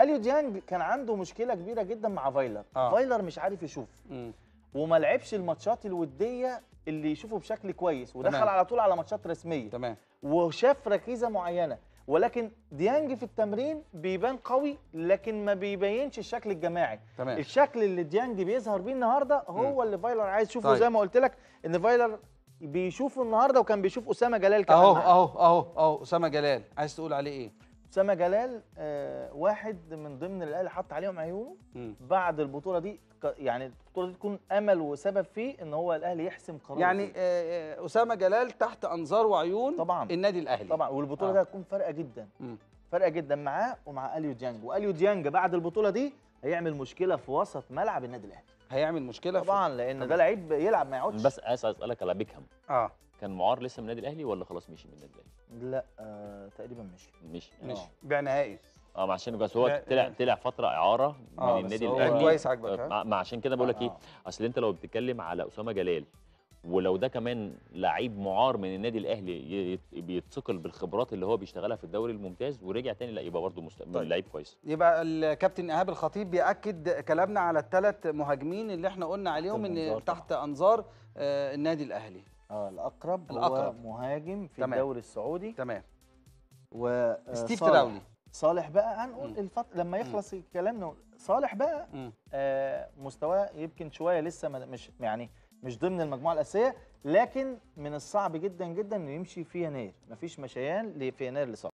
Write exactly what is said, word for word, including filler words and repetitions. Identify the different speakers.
Speaker 1: اليو ديانج كان عنده مشكله كبيره جدا مع فايلر.
Speaker 2: آه.
Speaker 1: فايلر مش عارف يشوف
Speaker 2: مم.
Speaker 1: وما لعبش الماتشات الوديه اللي يشوفه بشكل كويس، ودخل
Speaker 2: تمام.
Speaker 1: على طول على ماتشات رسميه
Speaker 2: تمام.
Speaker 1: وشاف ركيزه معينه. ولكن ديانج في التمرين بيبان قوي لكن ما بيبينش الشكل الجماعي.
Speaker 2: تمام.
Speaker 1: الشكل اللي ديانج بيظهر بيه النهارده هو
Speaker 2: م.
Speaker 1: اللي فايلر عايز يشوفه.
Speaker 2: طيب.
Speaker 1: زي ما قلت لك ان فايلر بيشوفه النهارده وكان بيشوف اسامه جلال كمان.
Speaker 2: اهو
Speaker 1: معاه.
Speaker 2: اهو اهو اهو اسامه جلال، عايز تقول عليه ايه؟
Speaker 1: اسامه جلال آه واحد من ضمن اللي الاهلي حط عليهم عيونه بعد البطوله دي، يعني البطوله دي تكون امل وسبب فيه ان هو الاهلي يحسم قرار.
Speaker 2: يعني آه اسامه جلال تحت انظار وعيون
Speaker 1: طبعا
Speaker 2: النادي الاهلي
Speaker 1: طبعا، والبطوله
Speaker 2: آه.
Speaker 1: دي هتكون فارقه جدا.
Speaker 2: م.
Speaker 1: فارقه جدا معاه ومع اليو ديانج، واليو ديانج بعد البطوله دي هيعمل مشكله في وسط ملعب النادي الاهلي.
Speaker 2: هيعمل مشكله
Speaker 1: طبعا
Speaker 2: في...
Speaker 1: لان
Speaker 2: طبعا.
Speaker 1: ده لعيب يلعب ما يقعدش.
Speaker 3: بس عايز اسالك على بيكهام.
Speaker 2: اه
Speaker 3: كان معار لسه من النادي الاهلي ولا خلاص مشي من النادي الاهلي؟
Speaker 1: لا آه تقريبا مشي
Speaker 3: مشي
Speaker 2: مش
Speaker 1: آه.
Speaker 2: بيع نهائي.
Speaker 3: اه عشان بس هو
Speaker 2: لا-
Speaker 3: طلع طلع فتره اعاره
Speaker 2: آه،
Speaker 3: من
Speaker 2: بس
Speaker 3: النادي
Speaker 1: هو-
Speaker 3: الاهلي.
Speaker 2: كويس عاجبك، ها؟
Speaker 3: مع مع- عشان كده بقول لك ايه،
Speaker 1: آه.
Speaker 3: اصل انت لو بتتكلم على اسامه جلال ولو ده كمان لعيب معار من النادي الاهلي ي- بيتثقل بالخبرات اللي هو بيشتغلها في الدوري الممتاز ورجع تاني، لا يبقى برضه مست...
Speaker 2: طيب.
Speaker 3: لعيب كويس.
Speaker 2: يبقى الكابتن ايهاب الخطيب بياكد كلامنا على الثلاث مهاجمين اللي احنا قلنا عليهم ان
Speaker 1: الأنظار
Speaker 2: تحت انظار آه النادي الاهلي.
Speaker 1: اه الاقرب
Speaker 2: الأقرب.
Speaker 1: هو مهاجم في
Speaker 2: تمام.
Speaker 1: الدوري السعودي
Speaker 2: تمام.
Speaker 1: و
Speaker 2: ستيف
Speaker 1: صالح.
Speaker 2: تراولي.
Speaker 1: صالح بقى هنقول
Speaker 2: مم.
Speaker 1: الفط... لما يخلص الكلام نقول صالح بقى
Speaker 2: مم.
Speaker 1: آه مستواه يمكن شويه لسه ما- مش يعني مش ضمن المجموعه الاساسيه، لكن من الصعب جدا جدا انه يمشي في يناير. مفيش مشيان ل- في يناير لصالح.